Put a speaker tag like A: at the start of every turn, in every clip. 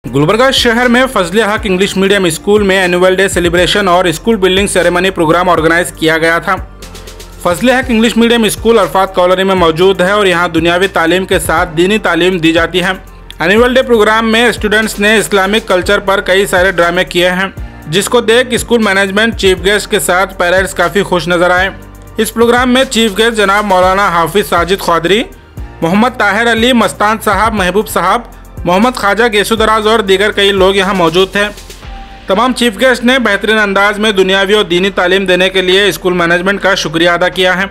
A: गुलबर्गा शहर में Fazle Haq English medium school में एनुअल डे सेलिब्रेशन और school building ceremony programme organise किया गया था। Fazle Haq English medium school Arafat colony में मौजूद है और यहां दुनियावी तालीम के साथ दीनी तालीम दी जाती है। एनुअल डे प्रोग्राम में स्टूडेंट्स ने इस्लामिक कल्चर पर कई सारे ड्रामे किए हैं, जिसको देख स्कूल मैनेजमेंट चीफ गेस्ट के साथ पेरेंट्स काफ़ी खुश नजर आए। इस प्रोग्राम में चीफ गेस्ट जनाब मौलाना हाफिज साजिद ख्वादरी, मोहम्मद ताहिर अली मस्तान साहब, महबूब साहब, मोहम्मद ख्वाजा गेसुदराज और दीगर कई लोग यहां मौजूद थे। तमाम चीफ गेस्ट ने बेहतरीन अंदाज में दुनियावी और दीनी तालीम देने के लिए स्कूल मैनेजमेंट का शुक्रिया अदा किया है।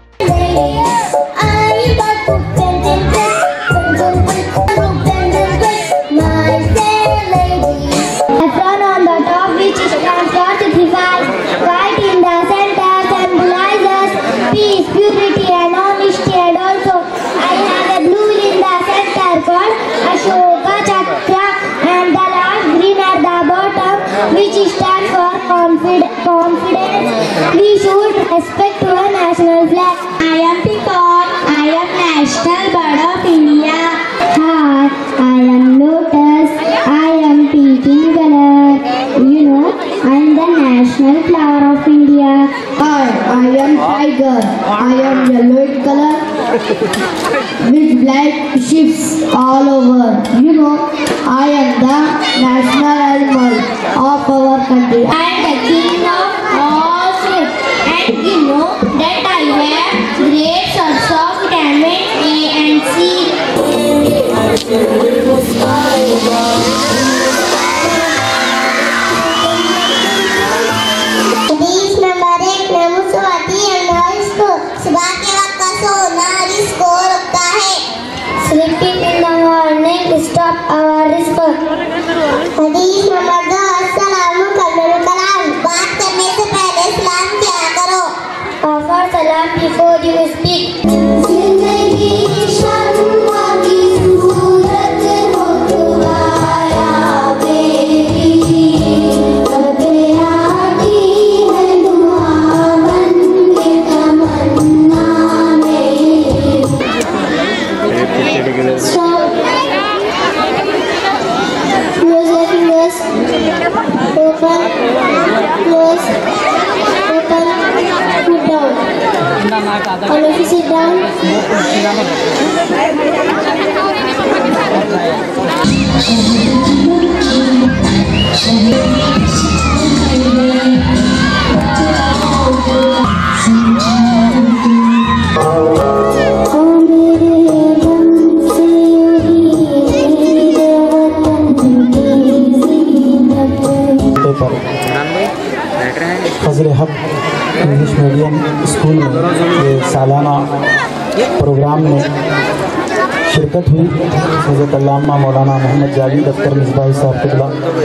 B: Which stands for confidence. We should respect our national flag. I am peacock. I am national bird of India. Hi, I am lotus. I am pink in color. You know, I am the national flower of India. Hi, I am tiger. I am yellow in color with black stripes all over. You know, I am the national animal of our country. I am the king of all ships, and you know that I have great sorts of vitamins A and C. Hadith number 1 नमुसवाती अंडर स्कोर सुबह के वक्त का सोना score रखता है। Sleeping in the morning stop our score. हदीस नंबर 2 अस्सलामु कलाम बात करने से पहले सलाम किया करो। Offer salam before you speak. जिंदगी शम्मा की सूरत हो तुम्हारा बेटी, कभी आती है दुआ बन के तमन्ना मेरी। Open, close, open, put down. All of you sit down.
C: Fazle Haq English medium school में ये सालाना प्रोग्राम में शिरकत हुई। हज़रत अल्लामा मौलाना मोहम्मद जावेद अख्तर मिसबाही साहब किबला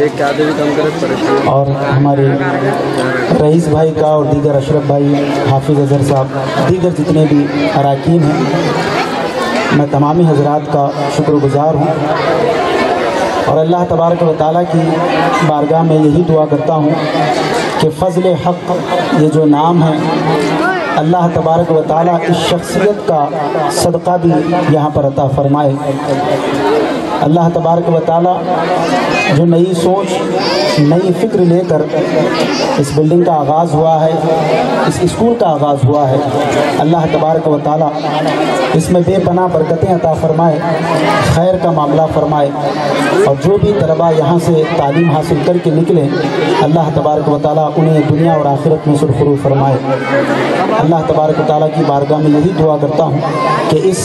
C: और हमारे रईस भाई का और दीगर अशरफ भाई, हाफिज़ अज़हर साहब, दीगर जितने भी अराकीन हैं, मैं तमामी हज़रात का शुक्रगुज़ार हूँ और अल्लाह तबारक व तआला की बारगाह में यही दुआ करता हूँ कि फ़ज़ल हक़ ये जो नाम है, अल्लाह तबारक व तआला इस शख्सियत का सदक़ा भी यहाँ पर अता फ़रमाए। अल्लाह तबारक व तआला जो नई सोच, नई फ़िक्र लेकर इस बिल्डिंग का आगाज़ हुआ है, इस स्कूल का आगाज़ हुआ है, अल्लाह तबारक व तआला इसमें बेपनाह बरकतें अता फ़रमाए, खैर का मामला फ़रमाए और जो भी तलबा यहाँ से तालीम हासिल करके निकले, अल्लाह तबारक व तआला उन्हें दुनिया और आखिरत में सुरखरू फ़रमाए। अल्लाह तबारक व तआला की बारगाह में यही दुआ करता हूँ कि इस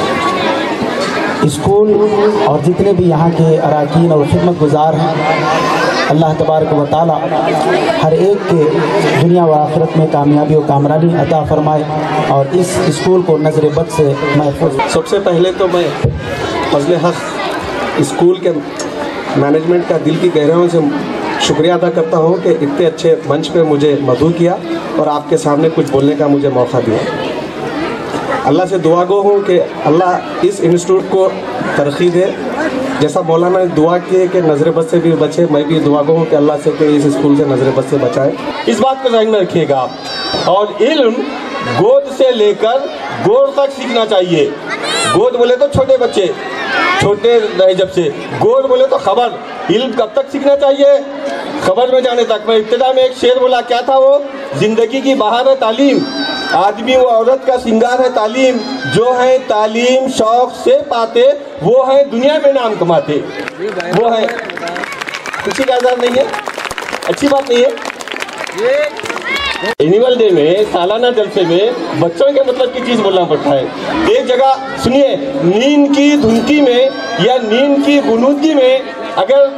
C: स्कूल और जितने भी यहाँ के अराकीन और खिदमत गुजार हैं, अल्लाह तबारक व तआला हर एक के दुनिया व आखिरत में कामयाबी और कामरानी अता फ़रमाए और इस स्कूल को नज़र बद से महफूज।
D: सबसे पहले तो मैं फजले हक स्कूल के मैनेजमेंट का दिल की गहराइयों से शुक्रिया अदा करता हूँ कि इतने अच्छे मंच पे मुझे मदऊ किया और आपके सामने कुछ बोलने का मुझे मौका दिया। अल्लाह से दुआ गो हूँ कि अल्लाह इस इंस्टीट्यूट को तरक्की दे। जैसा मौलाना ने दुआ की है कि नज़र बद से भी बचे, मैं भी दुआ गो हूँ कि अल्लाह से कि इस स्कूल से नज़र बद से बचाए।
E: इस बात को ध्यान में रखिएगा आप, और इल्म गोद से लेकर गोद तक सीखना चाहिए। गोद बोले तो छोटे बच्चे, छोटे रहे जब से। गोल बोले तो खबर, इल्म कब तक सीखना चाहिए? खबर में जाने तक। मैं इब्तिदा में एक शेर बोला, क्या था वो? जिंदगी की बहार है तालीम, आदमी व औरत का सिंगार है तालीम, जो है तालीम शौक से पाते वो है दुनिया में नाम कमाते। वो है, किसी का आज़ाद नहीं है, अच्छी बात नहीं है। एनुअल डे में, सालाना जलसे में बच्चों के मतलब की चीज़ बोलना पड़ता है। एक जगह सुनिए, नींद की धुनकी में या नींद की गुनूदगी में अगर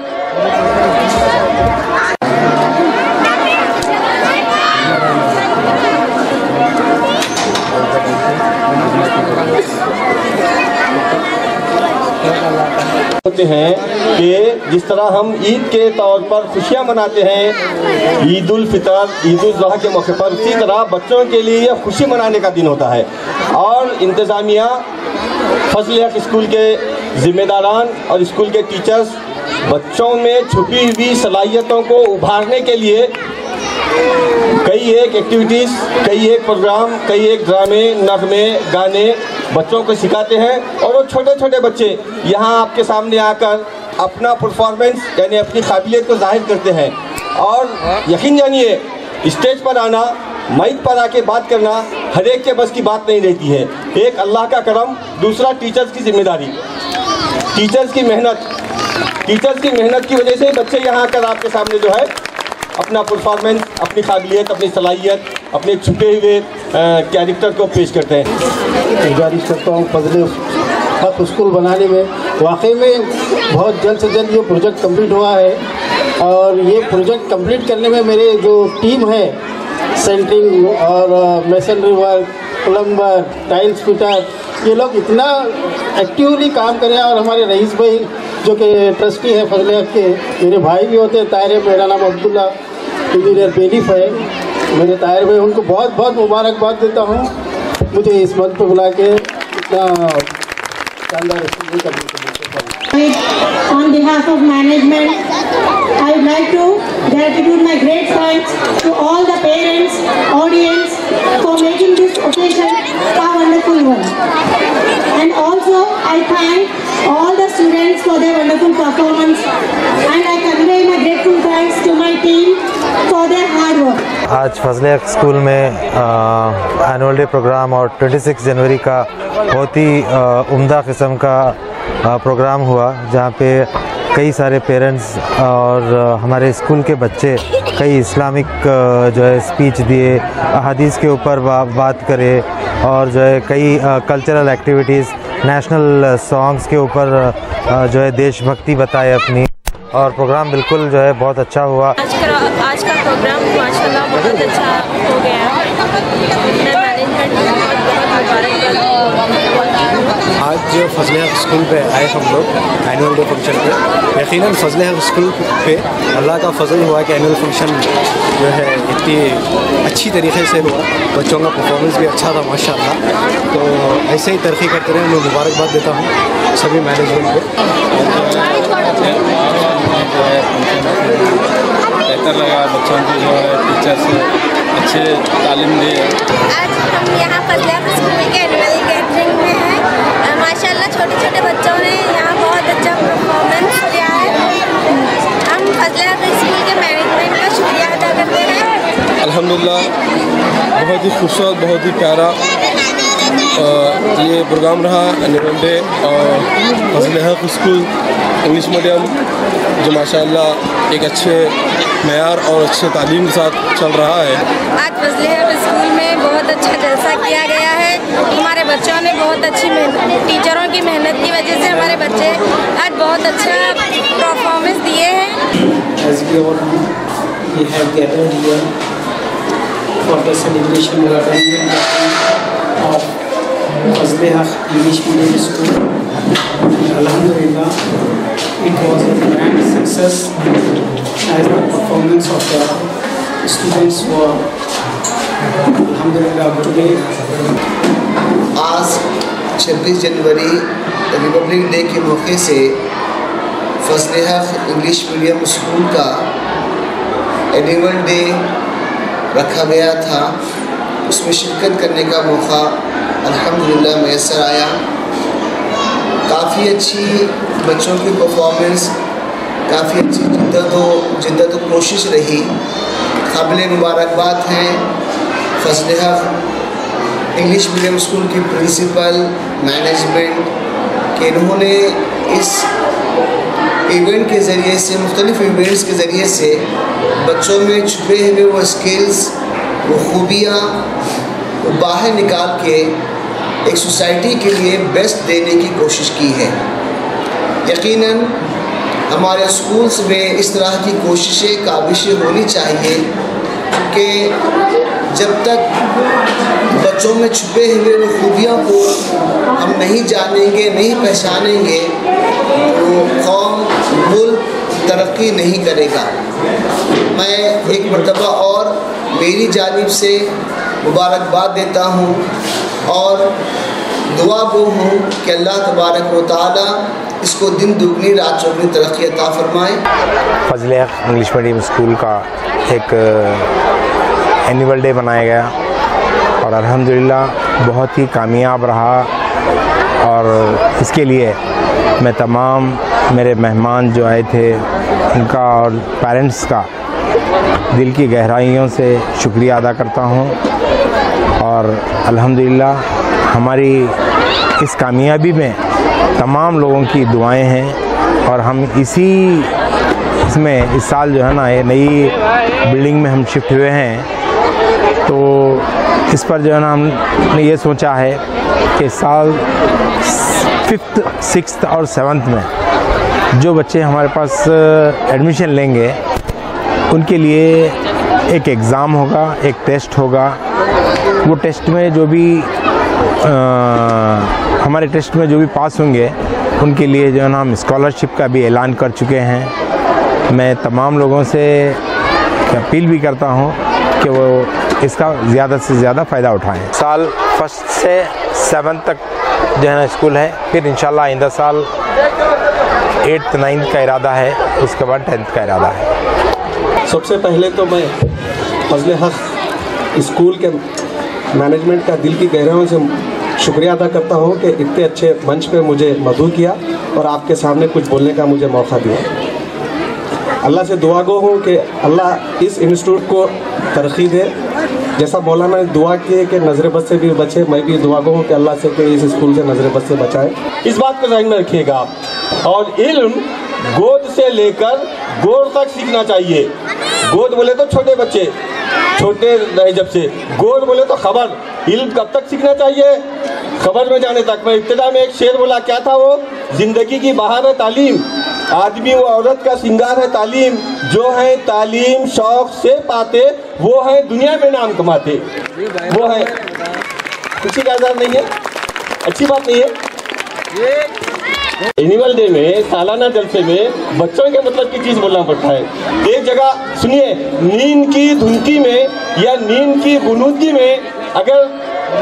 E: होते हैं कि जिस तरह हम ईद के तौर पर खुशियां मनाते हैं, ईद उल फितर, ईद उल ज़ुहा के मौके पर, उसी तरह बच्चों के लिए यह खुशी मनाने का दिन होता है। और इंतज़ामिया, फजल हक स्कूल के ज़िम्मेदारान और स्कूल के टीचर्स बच्चों में छुपी हुई सलाहियतों को उभारने के लिए कई एक एक्टिविटीज़, कई एक प्रोग्राम, कई एक ड्रामे, नगमे, गाने बच्चों को सिखाते हैं। और वो छोटे छोटे बच्चे यहाँ आपके सामने आकर अपना परफॉर्मेंस यानी अपनी काबिलियत को जाहिर करते हैं। और यकीन जानिए, स्टेज पर आना, माइक पर आके बात करना हर एक के बस की बात नहीं रहती है। एक अल्लाह का करम, दूसरा टीचर्स की जिम्मेदारी, टीचर्स की मेहनत की वजह से बच्चे यहाँ आकर आपके सामने जो है अपना परफॉर्मेंस, अपनी काबिलियत, अपनी सलाहियत, अपने छुपे हुए कैरेक्टर को पेश करते हैं।
C: गुजारिश करता हूँ फजल हक स्कूल बनाने में, वाकई में बहुत जल्द से जल्द ये प्रोजेक्ट कंप्लीट हुआ है। और ये प्रोजेक्ट कंप्लीट करने में मेरे जो टीम है, सेंटरिंग और masonry work, plumber, tiles fitter, ये लोग इतना एक्टिवली काम करें। और हमारे रईस भाई जो कि ट्रस्टी है फजल हक के, मेरे भाई भी होते हैं ताहिर, मेरा नाम अब्दुल्ला, इंजीनियर बेलीफ है मेरे ताहिर भाई, उनको बहुत बहुत मुबारकबाद देता हूँ मुझे इस मंच पर बुला के इतना शानदार स्कूल करने के लिए।
F: On behalf of management, I would like to gratitude my great thanks to all the parents, audience for making this occasion a wonderful one. And also I thank all the students for their wonderful performance, and I convey my grateful thanks to my team for their hard work.
G: आज फजल हक school में annual day programme और 26 जनवरी का बहुत ही उम्दा किस्म का programme हुआ, जहाँ पे कई सारे पेरेंट्स और हमारे स्कूल के बच्चे कई इस्लामिक जो है स्पीच दिए, अहादीस के ऊपर बात करे, और जो है कई कल्चरल एक्टिविटीज़, नेशनल सॉन्ग्स के ऊपर जो है देशभक्ति बताए अपनी, और प्रोग्राम बिल्कुल जो है बहुत अच्छा हुआ।
H: आज का प्रोग्राम माशाल्लाह बहुत अच्छा हो गया है। मैनेजमेंट को बहुत मुबारकबाद।
I: आज फजल हक स्कूल पे आए हम लोग एनुअल डे फंक्शन पे। यकीनन फजल हक स्कूल पे अल्लाह का फजल हुआ कि एनुअल फंक्शन जो है इतनी अच्छी तरीके से हुआ, बच्चों का परफॉर्मेंस भी अच्छा था माशाल्लाह। तो ऐसे ही तरक्की करते रहे, मैं मुबारकबाद देता हूँ सभी मैनेजमेंट को।
J: बेहतर लगा, बच्चों को जो है टीचर्स अच्छे तालीम दी।
H: आज हम यहाँ फजल हक स्कूल के एनुअल गैदरिंग में हैं। माशाल्लाह छोटे छोटे बच्चों ने यहाँ बहुत अच्छा परफॉर्मेंस किया है। हम फजल हक स्कूल के मैनेजमेंट का शुक्रिया अदा करते हैं।
J: अल्हम्दुलिल्लाह बहुत ही खूबसूरत, बहुत ही प्यारा ये प्रोग्राम रहा एनुअल डे और फजल हक स्कूल इंग्लिश मीडियम, जो माशाल्लाह एक अच्छे मेयार और अच्छे तालीम के साथ चल रहा है।
H: आज फजल हक स्कूल में बहुत अच्छा जलसा किया गया है। हमारे बच्चों ने बहुत अच्छी टीचरों की मेहनत की वजह से हमारे बच्चे आज बहुत अच्छा परफॉर्मेंस दिए हैं।
K: As we all know, we have gathered here for the celebration of Fazl Haq English Medium School. Alhamdulillah, it was a grand success as the performance of the students were Alhamdulillah today.
L: आज 26 जनवरी Republic day के मौके से Fazal Haq English medium school का annual day रखा गया था। उसमें शिरकत करने का मौका अल्हम्दुलिल्लाह मैसर आया। काफ़ी अच्छी बच्चों की परफॉर्मेंस, काफ़ी अच्छी जिद्दत कोशिश रही। काबिल मुबारकबाद हैं Fazal Haq English medium school की प्रिंसिपल, मैनेजमेंट कि इन्होंने इस इवेंट के ज़रिए से, मुख्तलिफ़ इवेंट्स के ज़रिए से बच्चों में छुपे हुए वो स्किल्स, वो खूबियाँ वो बाहर निकाल के एक सोसाइटी के लिए बेस्ट देने की कोशिश की है। यकीनन हमारे स्कूल्स में इस तरह की कोशिशें, काबिशें होनी चाहिए कि जब तक बच्चों में छुपे हुए वो खूबियों को हम नहीं जानेंगे, नहीं पहचानेंगे, तो कौम, मुल्क तरक्की नहीं करेगा। मैं एक मरतबा और मेरी जानिब से मुबारकबाद देता हूँ और दुआ गो हूँ कि अल्लाह तबारक व तआला इसको दिन दुगनी रात चौगनी तरक्की अता फरमाए।
M: फजल हक इंग्लिश मीडियम स्कूल का एक एनुअल डे मनाया गया और अल्हम्दुलिल्लाह बहुत ही कामयाब रहा और इसके लिए मैं तमाम मेरे मेहमान जो आए थे उनका और पेरेंट्स का दिल की गहराइयों से शुक्रिया अदा करता हूँ और अल्हम्दुलिल्लाह हमारी इस कामयाबी में तमाम लोगों की दुआएं हैं और हम इसमें इस साल जो है ना ये नई बिल्डिंग में हम शिफ्ट हुए हैं, तो इस पर जो है ना हमने ये सोचा है कि साल 5th, 6th और 7th में जो बच्चे हमारे पास एडमिशन लेंगे उनके लिए एक एग्ज़ाम होगा, एक टेस्ट होगा। वो टेस्ट में जो भी हमारे टेस्ट में जो भी पास होंगे उनके लिए जो है ना हम स्कॉलरशिप का भी ऐलान कर चुके हैं। मैं तमाम लोगों से अपील भी करता हूं कि वो इसका ज़्यादा से ज़्यादा फ़ायदा उठाएं। साल 1st से 7th तक जो है ना स्कूल है, फिर इंशाल्लाह आइंदा साल 8th, 9th का इरादा है, उसके बाद 10th का इरादा है।
D: सबसे पहले तो मैं फजल हक स्कूल के मैनेजमेंट का दिल की गहराइयों से शुक्रिया अदा करता हूँ कि इतने अच्छे मंच पे मुझे मदऊ किया और आपके सामने कुछ बोलने का मुझे मौका दिया। अल्लाह से दुआ गो हूँ कि अल्लाह इस इंस्टीट्यूट को तरक्की दे। जैसा मौलाना ने दुआ की है कि नज़र बद से भी बचे, मैं भी दुआ गो हूँ कि अल्लाह से कि इस स्कूल से नज़र बद से बचाए।
E: इस बात को ध्यान में रखिएगा आप। और इल्म गोद से लेकर गोद तक सीखना चाहिए। गोद बोले तो छोटे बच्चे, छोटे रहे जब से, गोद बोले तो खबर। इल्म कब तक सीखना चाहिए? खबर में जाने तक। मैं इब्तिदा में एक शेर बोला, क्या था वो? जिंदगी की बहार है तालीम, आदमी व औरत का सिंगार है तालीम, जो है तालीम शौक से पाते वो है दुनिया में नाम कमाते। वो है, किसी का आज़ाद नहीं है, अच्छी बात नहीं है। एनुअल डे में, सालाना जलसे में बच्चों के मतलब की चीज़ बोलना पड़ता है। एक जगह सुनिए, नींद की धुनकी में या नींद की गुनूदगी में अगर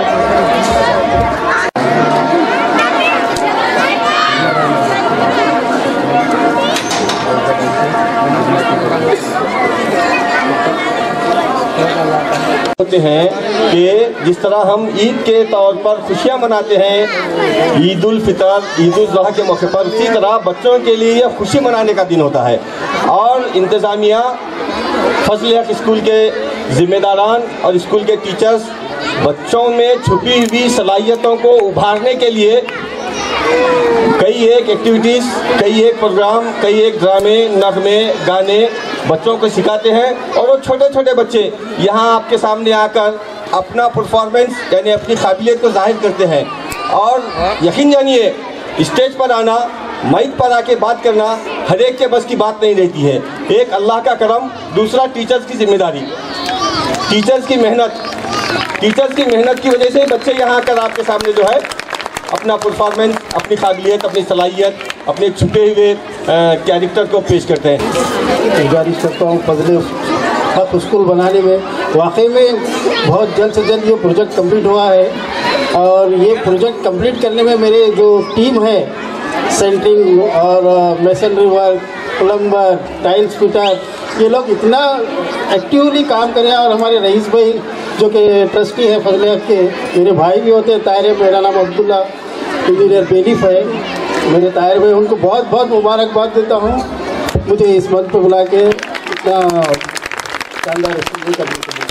E: होते हैं कि जिस तरह हम ईद के तौर पर खुशियाँ मनाते हैं, ईद उल फितर, ईद उल ज़ुहा के मौके पर, उसी तरह बच्चों के लिए यह खुशी मनाने का दिन होता है। और इंतज़ामिया, फजल हक स्कूल के ज़िम्मेदारान और स्कूल के टीचर्स बच्चों में छुपी हुई सलाहियतों को उभारने के लिए कई एक एक्टिविटीज़, कई एक प्रोग्राम, कई एक ड्रामे, नगमे, गाने बच्चों को सिखाते हैं। और वो छोटे छोटे बच्चे यहाँ आपके सामने आकर अपना परफॉर्मेंस यानी अपनी काबिलियत को जाहिर करते हैं। और यकीन जानिए, स्टेज पर आना, माइक पर आके बात करना हर एक के बस की बात नहीं रहती है। एक अल्लाह का करम, दूसरा टीचर्स की जिम्मेदारी, टीचर्स की मेहनत। टीचर्स की मेहनत की वजह से बच्चे यहाँ आकर आपके सामने जो है अपना परफॉर्मेंस, अपनी काबिलियत, अपनी सलाहियत, अपने छुपे हुए कैरेक्टर को पेश करते हैं।
N: गुजारिश करता हूँ फजल हक स्कूल बनाने में, वाकई में बहुत जल्द से जल्द ये प्रोजेक्ट कंप्लीट हुआ है। और ये प्रोजेक्ट कंप्लीट करने में मेरे जो टीम है, सेंटरिंग और masonry work, plumber, tiles fitter, ये लोग इतना एक्टिवली काम करें। और हमारे रईस भाई जो कि ट्रस्टी है फजल हक के, मेरे भाई भी होते हैं ताहिर, मेरा नाम अब्दुल्ला, इंजीनियर बेलीफ है। मेरे ताहिर भाई, उनको बहुत बहुत मुबारकबाद देता हूँ मुझे इस मंच पर बुला के इतना शानदार स्कूल करने के लिए।